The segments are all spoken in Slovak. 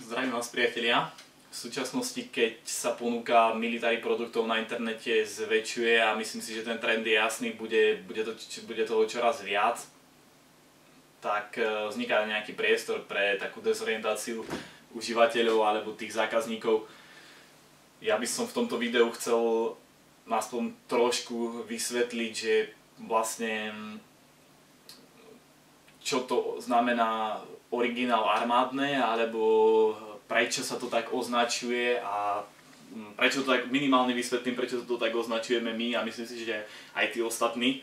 Zdravím vás, priatelia. V súčasnosti, keď sa ponúka military produktov na internete zväčšuje a myslím si, že ten trend je jasný, bude toho čoraz viac, tak vzniká nejaký priestor pre takú dezorientáciu užívateľov alebo tých zákazníkov. Ja by som v tomto videu chcel aspoň trošku vysvetliť, že vlastne čo to znamená originál armádne, alebo prečo sa to tak označuje a prečo to tak minimálne vysvetlím, prečo to tak označujeme my a myslím si, že aj tí ostatní.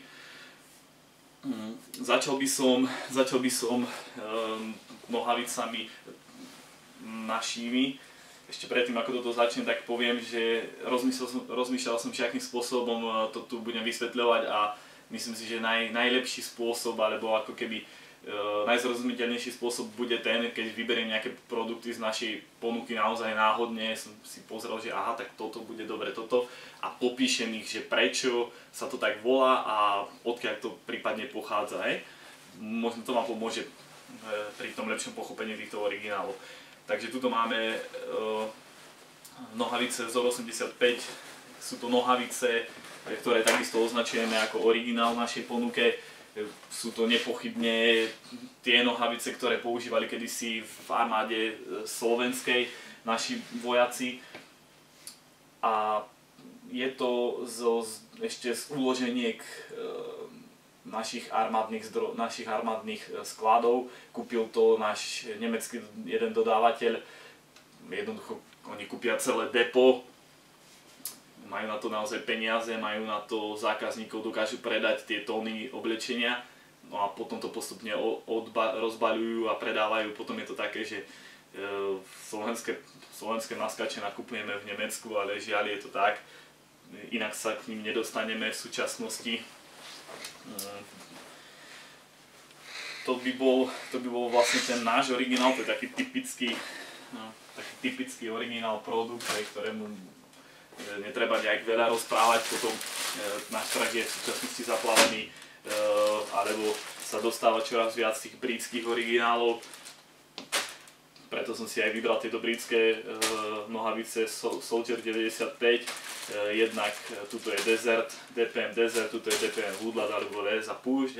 Začal by som nohavicami našimi. Ešte predtým, ako toto začnem, tak poviem, že rozmýšľal som, akým spôsobom to tu budem vysvetľovať a myslím si, že najlepší spôsob, alebo ako keby najzrozumiteľnejší spôsob bude ten, keď vyberiem nejaké produkty z našej ponuky naozaj náhodne, som si pozrel, že aha, tak toto bude dobre toto a popíšem ich, že prečo sa to tak volá a odkiaľ to prípadne pochádza. Možno to vám pomôže pri tom lepšom pochopení týchto originálov. Takže tuto máme nohavice z 85, sú to nohavice, ktoré takisto označujeme ako originál v našej ponuke. Sú to nepochybne tie nohavice, ktoré používali kedysi v armáde slovenskej naši vojaci. A je to ešte z úloženiek našich armádnych skladov. Kúpil to náš nemecký jeden dodávateľ. Jednoducho oni kúpia celé depo. Majú na to naozaj peniaze, majú na to zákazníkov, dokážu predať tie tóny oblečenia, no a potom to postupne rozbaľujú a predávajú. Potom je to také, že slovenské maskače nakupujeme v Nemecku, ale žiaľ je to tak, inak sa k ním nedostaneme v súčasnosti. To by bol vlastne ten náš originál, to je taký typický originál produkt, ktorému netreba nejak veľa rozprávať, potom náš trh je v súčasnosti zaplavený, alebo sa dostáva čoraz viac tých britských originálov. Preto som si aj vybral tieto britské nohavice Soldier 95. Jednak tuto je Desert, DPM Desert, tuto je DPM Woodland alebo Les a Púšť.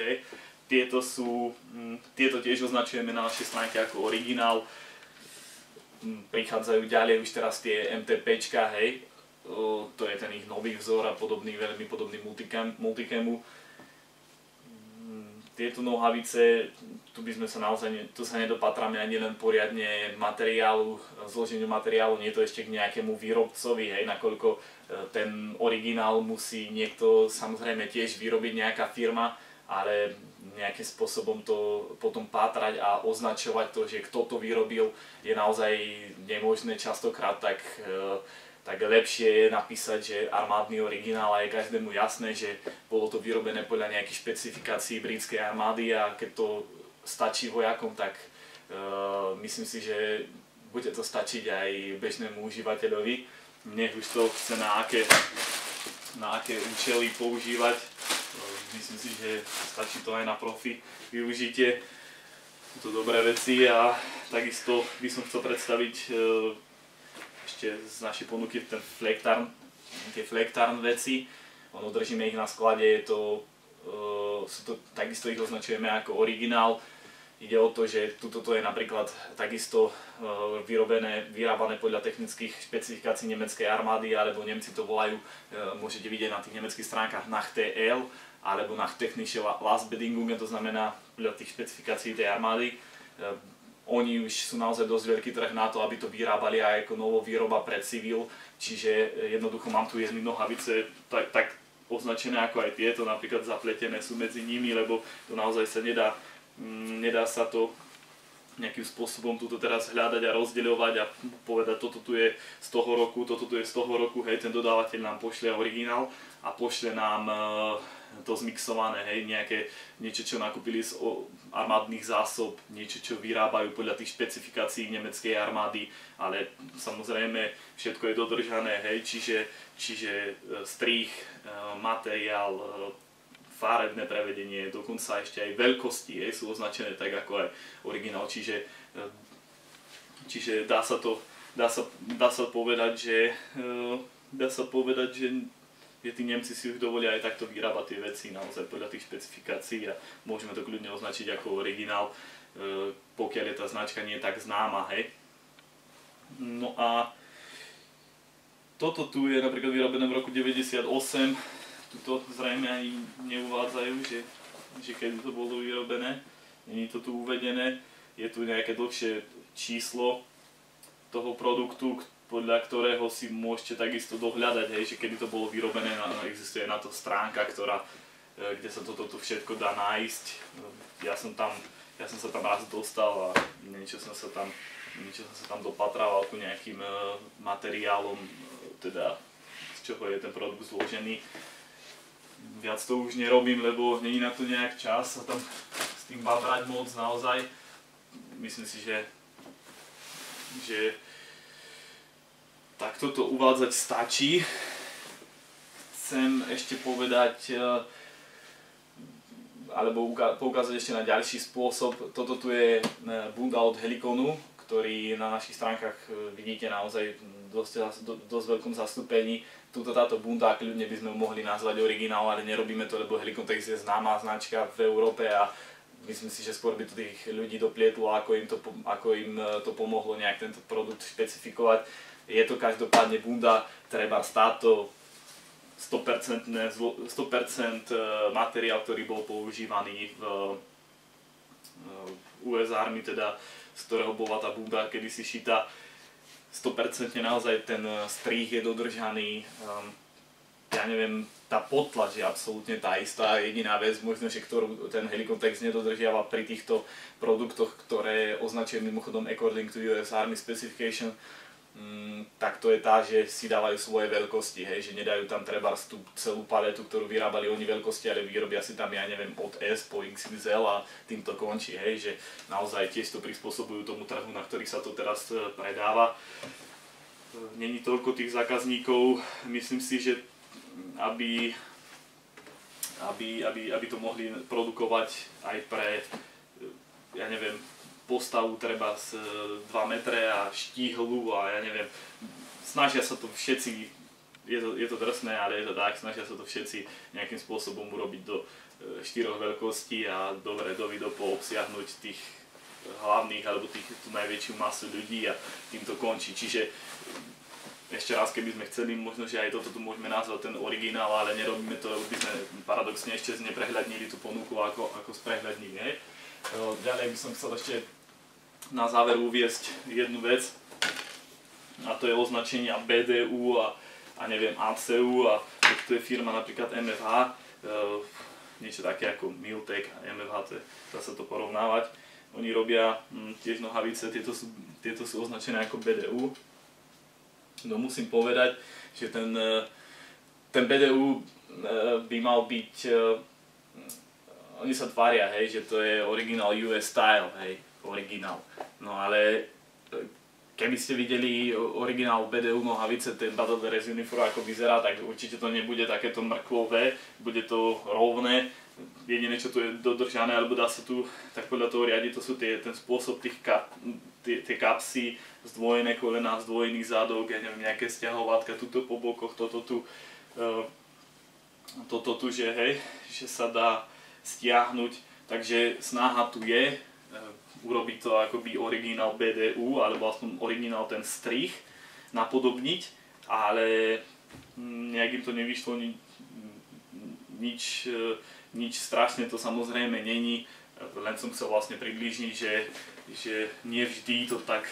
Tieto tiež označujeme na našej stránke ako originál. Prichádzajú ďalej už teraz tie MTPčka, hej. To je ten ich nový vzor a veľmi podobný multicamu. Tieto nohavice, tu sa nedopatráme ani len poriadne zloženiu materiálu, nie je to ešte k nejakému výrobcovi, hej, nakoľko ten originál musí niekto samozrejme tiež vyrobiť, nejaká firma, ale nejakým spôsobom to potom pátrať a označovať to, že kto to vyrobil, je naozaj nemožné častokrát, tak lepšie je napísať, že armádny originál a je každému jasné, že bolo to vyrobené podľa nejakých špecifikácií britskej armády a keď to stačí vojakom, tak myslím si, že bude to stačiť aj bežnému užívateľovi. Nech už to chce na aké účely používať. Myslím si, že stačí to aj na profi využitie. Sú to dobré veci a takisto by som chcel predstaviť ešte z našej ponuky tie Flektarn veci. Držíme ich na sklade, takisto ich označujeme ako originál. Ide o to, že toto je napríklad takisto vyrábané podľa technických špecifikácií nemeckej armády, alebo Nemci to volajú, môžete vidieť na tých nemeckých stránkach nach TL, alebo nach technische Lastbedingungen, to znamená podľa tých špecifikácií tej armády. Oni už sú naozaj dosť veľký trh na to, aby to vyrábali aj ako novovýroba pre civil, čiže jednoducho mám tu jedny nohavice tak označené ako aj tieto, napríklad zapletené sú medzi nimi, lebo to naozaj sa nedá sa to nejakým spôsobom tuto teraz hľadať a rozdeľovať a povedať toto tu je z toho roku, toto tu je z toho roku, hej, ten dodávateľ nám pošle originál a pošle nám to zmixované, hej, niečo, čo nakúpili z armádnych zásob, niečo, čo vyrábajú podľa tých špecifikácií nemeckej armády, ale samozrejme všetko je dodržané, hej, čiže strih, materiál, farebné prevedenie, dokonca ešte aj veľkosti, hej, sú označené tak ako aj originál, čiže Čiže dá sa povedať, že tí Nemci si už dovolia aj takto vyrábať tie veci naozaj podľa tých špecifikácií a môžeme to kľudne označiť ako originál, pokiaľ je tá značka nie tak známa, hej. No a toto tu je napríklad vyrobené v roku 98, tuto zrejme ani neuvádzajú, že kedy to bolo vyrobené, nie je to tu uvedené, je tu nejaké dlhšie číslo toho produktu, podľa ktorého si môžete takisto dohľadať, hej, že kedy to bolo vyrobené, existuje na to stránka, kde sa toto všetko dá nájsť. Ja som sa tam raz dostal a niečo som sa tam dopatrával ku nejakým materiálom, teda z čoho je ten produkt zložený. Viac to už nerobím, lebo není na to nejak čas sa tam s tým babrať moc naozaj. Myslím si, že takto to uvádzať stačí. Chcem ešte povedať, alebo poukázať ešte na ďalší spôsob. Toto tu je bunda od Heliconu, ktorý na našich stránkach vidíte naozaj dosť veľkom zastúpení. Táto bunda, kľudne by sme ju mohli nazvať originál, ale nerobíme to, lebo Helicontex je známá značka v Európe a myslím si, že skôr by to tých ľudí doplietlo, ako im to pomohlo nejak tento produkt špecifikovať. Je to každopádne bunda, treba táto 100% materiál, ktorý bol používaný v US Army, teda z ktorého bola tá bunda kedysi šitá. 100% naozaj ten strih je dodržaný. Ja neviem, tá podtlač je absolútne tá istá. Jediná vec, možno, že ktorú ten Helicontex nedodržiava pri týchto produktoch, ktoré označuje mimochodom according to US Army Specification, tak to je tá, že si dávajú svoje veľkosti, hej, že nedajú tam trebárs tú celú paletu, ktorú vyrábali oni veľkosti, ale vyrobia si tam, ja neviem, od S po XXL a tým to končí, hej, že naozaj tiež to prispôsobujú tomu trhu, na ktorý sa to teraz predáva. Není toľko tých zákazníkov, myslím si, že aby to mohli produkovať aj pre, ja neviem, postavu treba z 2 metre a štíhlu a ja neviem, snažia sa to všetci, je to drsné, ale je to tak, snažia sa to všetci nejakým spôsobom urobiť do 4 veľkostí a dobre dovidopo obsiahnuť tých hlavných alebo tú najväčšiu masu ľudí a tým to končí. Čiže ešte raz, keby sme chceli, možno, že aj toto tu môžeme nazvať ten originál, ale nerobíme to, by sme paradoxne ešte neprehľadnili tú ponuku, ako sprehľadnili, hej. Ďalej by som chcel ešte na záver uviesť jednu vec, a to je označenia BDU a neviem, ACU a to je firma napríklad MFH, niečo také ako Miltec a MFH, dá sa to porovnávať. Oni robia tiež nohavice, tieto sú označené ako BDU. No musím povedať, že ten BDU by mal byť, oni sa tvária, hej, že to je originál US style, hej, originál. No ale keby ste videli originál BDU nohavice, ten Battle Dress Uniform ako vyzerá, tak určite to nebude takéto mrkvové, bude to rovné. Jediné, čo tu je dodržané, alebo dá sa tu tak podľa toho riadiť, to sú ten spôsob tie kapsy, zdvojené kolená, zdvojený zadok, ja neviem, nejaké sťahovátka tuto po bokoch, toto tu, že hej, že sa dá stiahnuť, takže snaha tu je urobiť to akoby originál BDU, alebo aspoň originál ten strih, napodobniť, ale nejak im to nevyšlo, nič strašné to samozrejme není, len som chcel vlastne priblížniť, že nevždy to tak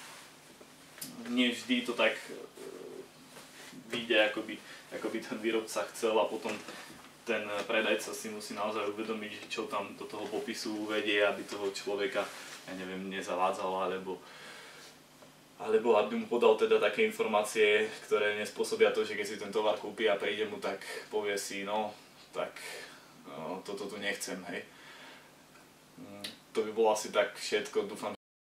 vyjde, ako by ten výrobca chcel, a potom ten predajca si musí naozaj uvedomiť, čo tam do toho popisu uvedie, aby toho človeka, ja neviem, nezavádzal, alebo aby mu podal teda také informácie, ktoré nespôsobia to, že keď si ten tovar kúpi a príde mu, tak povie si, no, tak toto tu nechcem, hej. To by bolo asi tak všetko, dúfam,